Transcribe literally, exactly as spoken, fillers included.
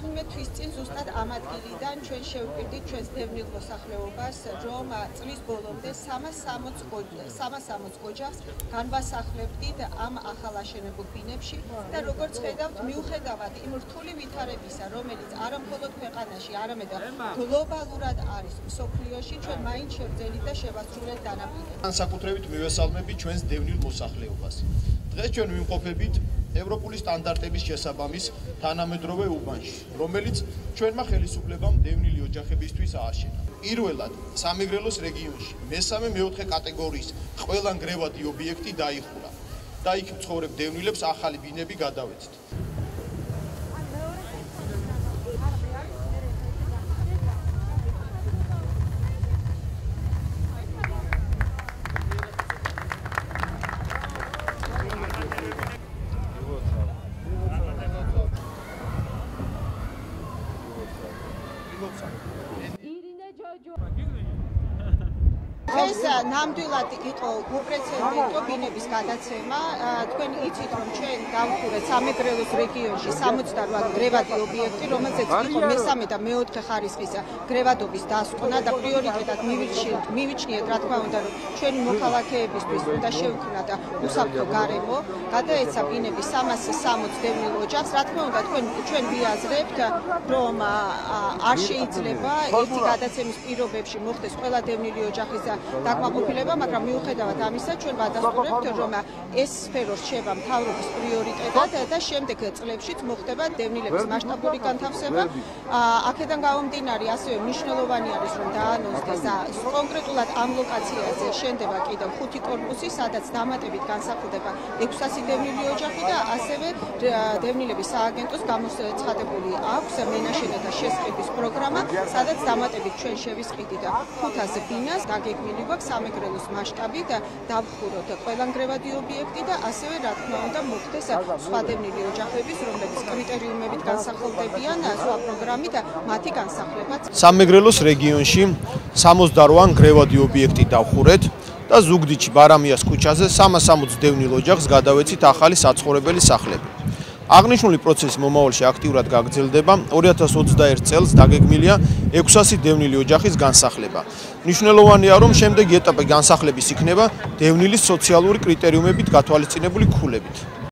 რამდენიმე თვის წინ ზუსტად ამ ადგილიდან ჩვენ შევკვირდით ჩვენს დევნილ მოსახლეობას, რომ წლის ბოლომდე სამას სამოცდაოთხ ოჯახს განვასახლებდით ამ ახალაშენებულ ბინებში და როგორც ხედავთ, მიუხედავად იმ რთული ვითარებისა, რომელიც არა მხოლოდ ქვეყანაში, არამედ გლობალურად არის მსოფლიოში, ჩვენ მაინც შევძელით და შევასრულეთ დანაპირება. განსაკუთრებით მივესალმებით ჩვენს დევნილ მოსახლეობას. დღეს ჩვენ ვიმყოფებით ევროპული სტანდარტების შესაბამის თანამედროვე უბანში, რომელიც ჩვენმა ხელისუფლებამ დევნილი ოჯახებისთვის ააშენა. პირველად სამეგრელოს რეგიონში მესამე მეოთხე კატეგორიის ყველა ნგრევადი ობიექტი დაიხურა და იქ მცხოვრებ დევნილებს ახალი ბინები გადავეცით. ეს ნამდვილად იყო უპრეცედენტო ბინების გადაცემა. თქვენ იცით, რომ ჩვენ დავხურეთ სამეგრელოს რეგიონში სამოცდაოთხ ნგრევადი ობიექტი, რომელზეც იყო მესამე და მეოთხე ხარისხის ნგრევადობის დასკვნა და პრიორიტეტად მივიჩნიეთ, რა თქმა უნდა, რომ ჩვენი მოქალაქეებისთვის უნდა შევქმნათ უსაფრთხო გარემო. გადაეცა ბინები სამას სამოცდაოთხ დევნილ ოჯახს. რა თქმა უნდა, თქვენ ჩვენ ვიაზრებთ, რომ არ შეიძლება ერთი გადაცემის პირობებში მოხდეს ყველა დევნილი ოჯახის დაკმაყოფილება, მაგრამ მიუხედავად ამისა, ჩვენ ვადასტურებთ, რომ ეს სფერო რჩება მთავრობის პრიორიტეტად და შემდეგ წლებშიც მოხდება დევნილების მასშტაბური განთავსება. აქედან გამომდინარე, ასევე მნიშვნელოვანი არის, რომ დაანონსდეს კონკრეტულად ამ ლოკაციაზე შენდება კიდევ ხუთი კორპუსი, სადაც დამატებით განსახილდება ექვსასი დევნილი ოჯახი და ასევე დევნილების სააგენტოს გამოცხადებული აქვს მენაშენეთა შესყიდვის პროგრამა, სადაც დამატებით ჩვენ შევისყიდით ხუთას ბინას, დაგეგმილი გვაქვს სამეგრელოს მასშტაბით დავხუროთ ყველა ნგრევადი ობიექტი და ასევე რა თქმა უნდა მოხდეს სხვა დევნილი ოჯახების, რომლებიც კრიტერიუმებით განსახილდებიან სხვა პროგრამით მათი განსახლებაც. სამეგრელოს რეგიონში სამოცდაოთხ ნგრევადი ობიექტი დავხურეთ და ზუგდიდში ბარამიას ქუჩაზე სამას სამოცდაოთხ დევნილ ოჯახს გადავეცით ახალი საცხოვრებელი სახლები. აღნიშნული პროცესი მომავალში აქტიურად გაგრძელდება. ორი ათას ოცდაერთ წელს დაგეგმილია ექვსასი დევნილი ოჯახის განსახლება. მნიშვნელოვანია, რომ შემდეგი ეტაპი განსახლების იქნება დევნილის სოციალური კრიტერიუმებით გათვალისწინებული ქულებით.